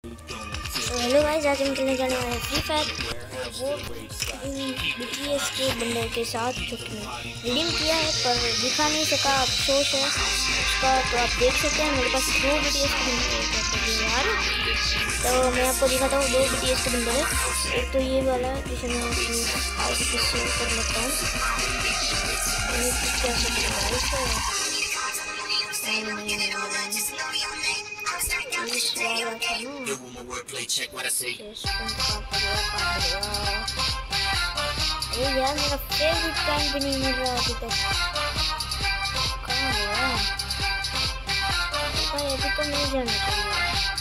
Hello guys, आज हम खेलने जाने वाले हैं फ्री फायर। वो इन BTS के बंदर के साथ जो कि रिडीम किया है पर दिखा नहीं सका, अफसोस है उसका। तो आप देख सकते हैं मेरे पास 2 BTS के बंदर है यार। तो मैं आपको दिखाता हूँ 2 BTS के बंदर है। एक तो ये वाला जिसे मैं आगे पीछे कर लेता हूँ। क्या अरे यार, मेरा फेवरेट टाइम भी नहीं मिल रहा अभी तक। कहाँ गया भाई? अभी तो नहीं जाना चाहिए।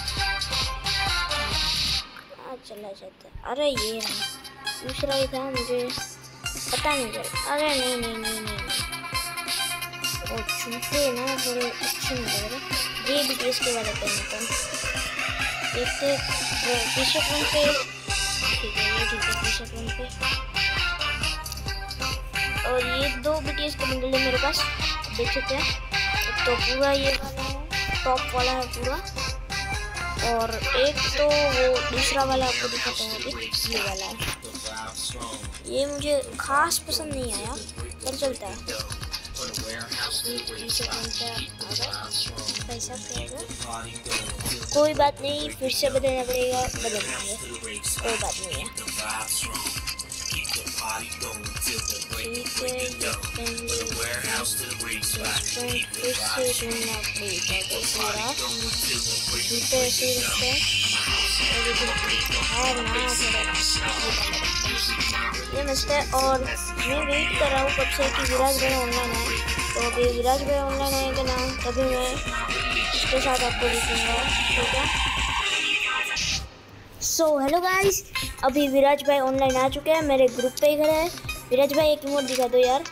चला जाता है। अरे ये दूसरा ही था, मुझे पता नहीं चला। अरे नहीं और छूटे ना थोड़े अच्छे नहीं लग रहे। ये BTS के वाले पहनता हूँ। देखते टी-शर्ट वन पे, ठीक है ये ठीक है टी-शर्ट वन पे। और ये 2 BTS के बंडल है मेरे पास, देख सकते हैं। एक तो पूरा ये वाला है, टॉप वाला है पूरा, और एक तो वो दूसरा वाला आपको दिखाता हूँ अभी, ये वाला है। ये मुझे खास पसंद नहीं आया पर चलता है। पैसा कोई बात नहीं, फिर से बदलना पड़ेगा, बदल देंगे, कोई बात नहीं है। फिर से ढूंढना ये मस्त है। और मैं वेट कर रहा हूँ कब से कि विराज भाई ऑनलाइन है। तो अभी विराज भाई ऑनलाइन आएगा ना, तभी मैं उसके साथ आपको दिखाऊंगा, ठीक है। सो हेलो गाइस, अभी विराज भाई ऑनलाइन आ चुके हैं, मेरे ग्रुप पे ही खड़े हैं। विराज भाई एक इमोट दिखा दो यार।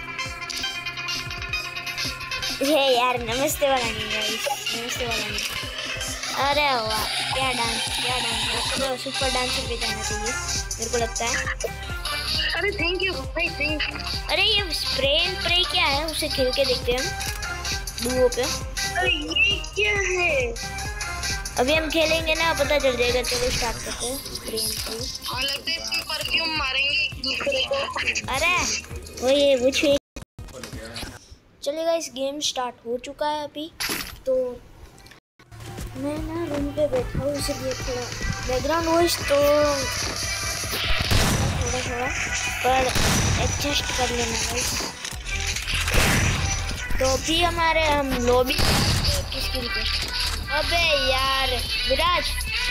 ये यार नमस्ते वाला नहीं गाइस, नमस्ते वाला नहीं। अरे वाह, क्या डांस तो सुपर डांसर पे जाना चाहिए मेरे को लगता है। अरे थैंक यू भाई, थैंक यू। अरे ये स्प्रे क्या है, उसे खेल के देखते हैं हम डुओ पे। अरे ये क्या है? अभी हम खेलेंगे ना, पता चल जाएगा। चलो स्टार्ट करते हैं स्प्रे। लगता है परफ्यूम मारेंगे एक दूसरे को। अरे वो ये मुझे चलेगा। इस गेम स्टार्ट हो चुका है अभी। तो मैं ना रूम पे बैठा हूँ, इसलिए थोड़ा बैकग्राउंड वॉइस तो थोड़ा पर एडजस्ट कर लेना गाइस। तो भी हम लॉबी किसके लिए? अबे यार विराज,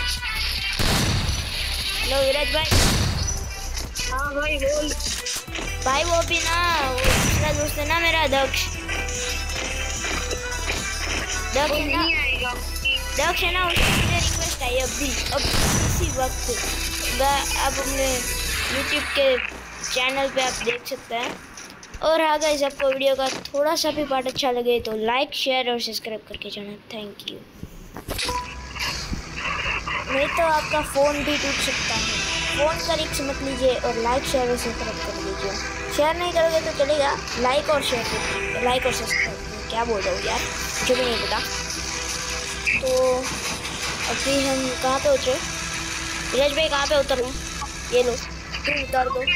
हेलो विराज भाई। हाँ भाई बोल भाई। वो भी ना, वो दूसरा दोस्त है ना मेरा, दक्ष है ना, दक्ष है ना, उसकी रिक्वेस्ट आई अभी इसी वक्त। अब अपने यूट्यूब के चैनल पे आप देख सकते हैं। और हाँ गाइस, आपको वीडियो का थोड़ा सा भी पार्ट अच्छा लगे तो लाइक शेयर और सब्सक्राइब करके जाना। Thank you. नहीं तो आपका फ़ोन भी टूट सकता है। फ़ोन का रिस्क मत लीजिए और लाइक शेयर और सब्सक्राइब कर लीजिए। शेयर नहीं करोगे तो चलेगा, लाइक और शेयर करिए, लाइक और सब्सक्राइब। क्या बोल रहा हूँ यार, मुझे भी नहीं पता। तो अभी हम कहाँ पे उतरे? विराज भाई कहाँ पे उतर रहे हैं? ये लो तुम उतार दो।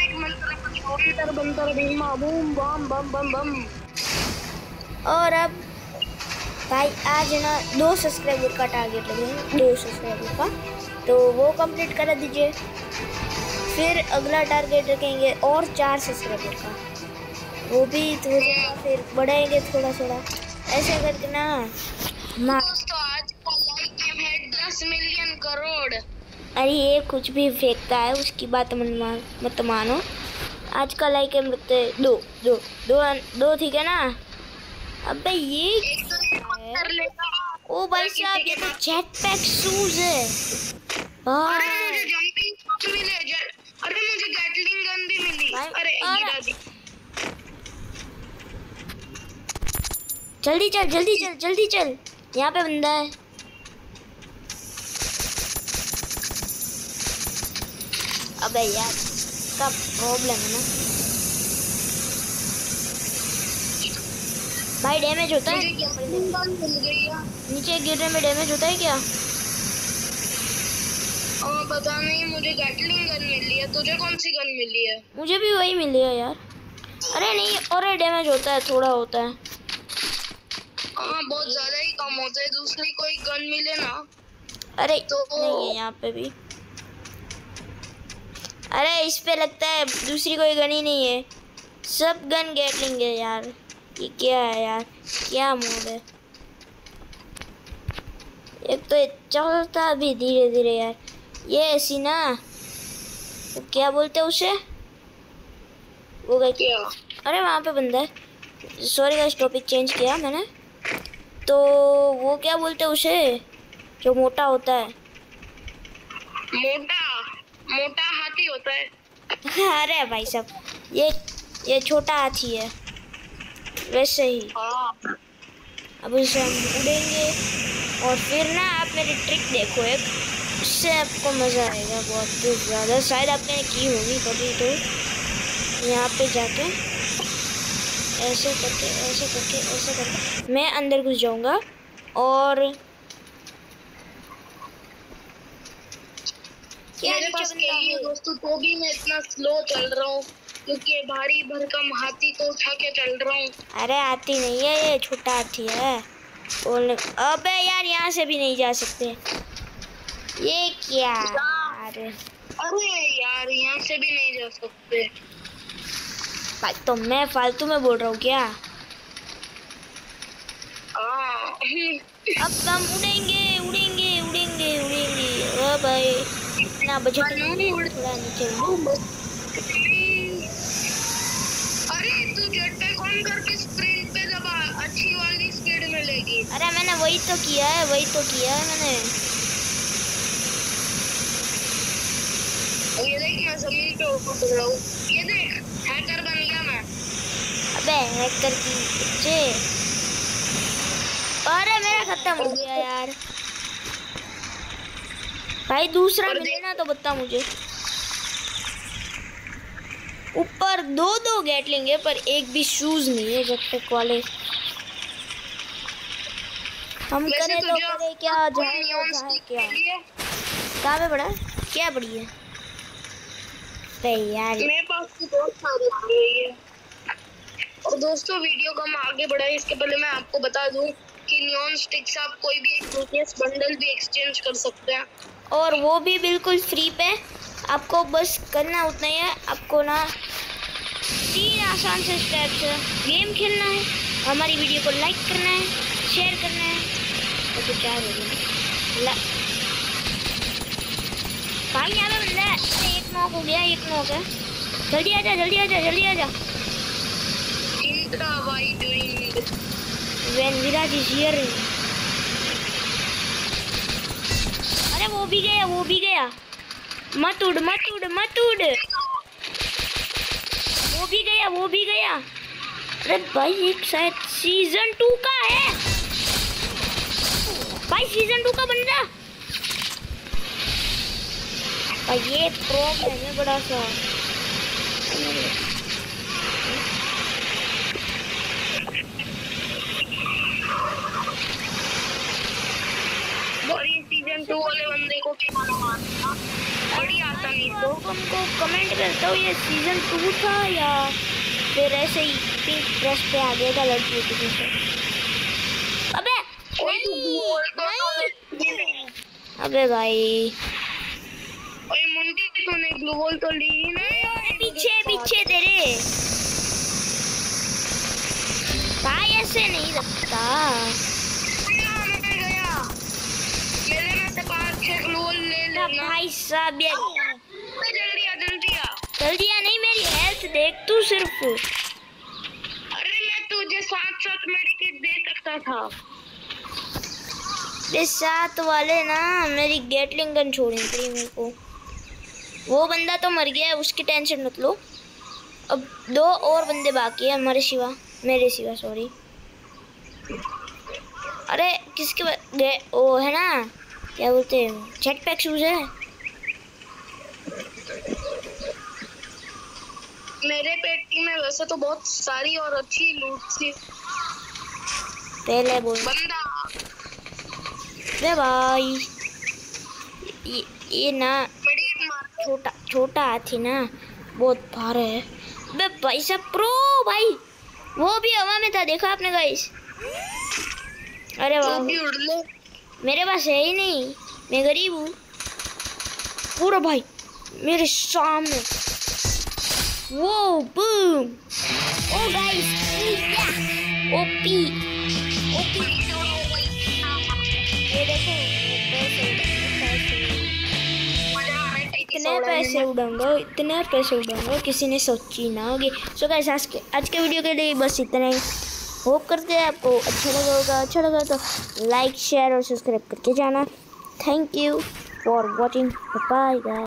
और अब भाई आज ना 2 सब्सक्राइबर का टारगेट लगे हैं, 2 सब्सक्राइबर का, तो वो कंप्लीट करा दीजिए। फिर अगला टारगेट रखेंगे और 4 सब्सक्राइबर का, वो भी थोड़ा फिर बढ़ाएंगे थोड़ा ऐसे करके ना। दोस्तों आज का लाइक गेम है 10 मिलियन करोड़। अरे ये कुछ भी फेंकता है, उसकी बात मत मानो। आज का लाइक हम रखते हैं 2, ठीक है ना। अबे ये है? ओ भाई साहब, ये तो जेट पैक शूज है। अरे मुझे जंपिंग शूज मिले, अरे मुझे गैटलिंग गन भी मिली। अरे गिरा दी। जल्दी चल, यहाँ पे बंदा है। अबे यार, इसका प्रॉब्लम है ना भाई। डैमेज होता है? नीचे गिरने में डैमेज होता है क्या? पता नहीं, मुझे गैटलिंग गन मिली है। तुझे कौन सी गन मिली है? मुझे भी वही मिली है यार। अरे नहीं, और डैमेज होता है, थोड़ा होता है। हाँ, बहुत ज्यादा ही कम होता है। दूसरी कोई गन मिले ना। अरे तो नहीं है यहाँ पे भी। अरे इस पे लगता है दूसरी कोई गन ही नहीं है, सब गन गैटलिंग है यार। ये क्या है यार, क्या मोड है। एक तो चलता भी धीरे धीरे यार। ये ऐसी ना, वो क्या बोलते हैं उसे, वो क्या। अरे वहाँ पे बंदा है। सॉरी गाइस, टॉपिक चेंज किया मैंने। तो वो क्या बोलते हैं उसे, जो मोटा होता है। मोटा हाथी होता है। अरे भाई साहब, ये छोटा हाथी है वैसे ही। अब उसे हम उड़ेंगे और फिर ना आप मेरी ट्रिक देखो एक, उससे आपको मज़ा आएगा बहुत ज़्यादा। शायद आपने की होगी कभी। तो यहाँ पे जाके ऐसे करके ऐसे करके ऐसे करके मैं अंदर घुस जाऊँगा। और मेरे पास दोस्तों, तो भी मैं इतना स्लो चल रहा हूँ क्योंकि भारी भरकम हाथी को उठा के चल रहा हूँ। अरे हाथी नहीं है, ये छोटा हाथी है। अबे यार, यहाँ से भी नहीं जा सकते। ये क्या यार? अरे यार, यहाँ से भी नहीं जा सकते। तो मैं फालतू में बोल रहा हूँ क्या? अब हम उड़ेंगे उड़ेंगे उड़ेंगे उड़ेंगे। ओ भाई, इतना बजट नहीं, थोड़ा नीचे। अरे तू जेटपैक ऑन करके स्प्रिंट पे दबा, अच्छी वाली स्पीड मिलेगी। अरे मैंने वही तो किया है, वही तो किया है मैंने। ये देख, मैं जमीन पे उतर रहा हूँ। ये देख, हैकर बन गया मैं। अबे हैकर की बच्चे। अरे मेरा खत्म हो गया यार। भाई दूसरा मिले ना तो बता मुझे। ऊपर दो गैटलिंग है पर एक भी शूज नहीं है जेटपैक वाले। हम करें तो करें क्या, जाए क्या। कहाँ पे पड़ा, क्या पड़ी है? यार मेरे पास तो बहुत सारी आ रही है। और दोस्तों, वीडियो को हम आगे बढ़ाए इसके पहले मैं आपको बता दूं कि नियॉन स्टिक से आप कोई भी एक BTS बंडल भी एक्सचेंज कर सकते हैं, और वो भी बिल्कुल फ्री पे। आपको बस करना उतना ही है, आपको ना 3 आसान से स्टेप्स है। गेम खेलना है, हमारी वीडियो को लाइक करना है, शेयर करना है, और तो क्या बोलूं भाई। यहाँ पे बंदा है। अरे एक नॉक हो गया, एक नॉक है। जल्दी आजा जल्दी आजा जल्दी आजा। When Viraj is here. अरे वो भी गया, वो भी गया। मत उड़ मत उड़ मत उड़। वो भी गया, वो भी गया। अरे भाई, एक शायद सीजन 2 का है भाई, सीजन 2 का बंदा। ये प्रॉब्लम है बड़ा सा। और ये सीजन 2 वाले बंदे को क्या मारना बड़ी आसानी से। उनको कमेंट करता हूँ, ये सीजन 2 था या फिर ऐसे ही पिंक प्रेस पे आ गया था लड़की के पीछे। अबे नहीं। अबे भाई, ओए मुंडी, तूने ग्लू वॉल तो ली ही नहीं। पीछे पीछे तेरे भाई, ऐसे नहीं रखता। मेरे में से 5-6 ग्लू वॉल ले लेना भाई साहब। जल्दी आ जल्दी आ। जल्दी आ नहीं, मेरी हेल्थ देख तू सिर्फ। अरे मैं तुझे 7 मेडिकेट दे सकता था। ये 7 वाले ना मेरी गैटलिंग गन छोड़नी पड़ी मेरे को। वो बंदा तो मर गया है, उसकी टेंशन मत लो। अब 2 और बंदे बाकी है हमारे सिवा, मेरे सिवा सॉरी। अरे किसके वो है ना, क्या बोलते हैं, जेटपैक शूज है। मेरे पेटी में वैसे तो बहुत सारी और अच्छी लूट थी। पहले बोल बंदा। अरे भाई, ये ना छोटा छोटा हाथी ना बहुत भारे है। बे भाई साहब प्रो भाई, वो भी हवा में था, देखा आपने गाइस? अरे वाह, उड़ लो। मेरे पास है ही नहीं, मैं गरीब हूँ। पूरा भाई मेरे सामने, वो boom. Oh guys OP OP, ये देखो इतने पैसे उड़ाऊंगा किसी ने सोची ना होगी। सो गाइस आज के वीडियो के लिए बस इतना ही। होप करते हैं आपको अच्छा लगा होगा। अच्छा लगा तो लाइक शेयर और सब्सक्राइब करके जाना। Thank you for watching, bye guys.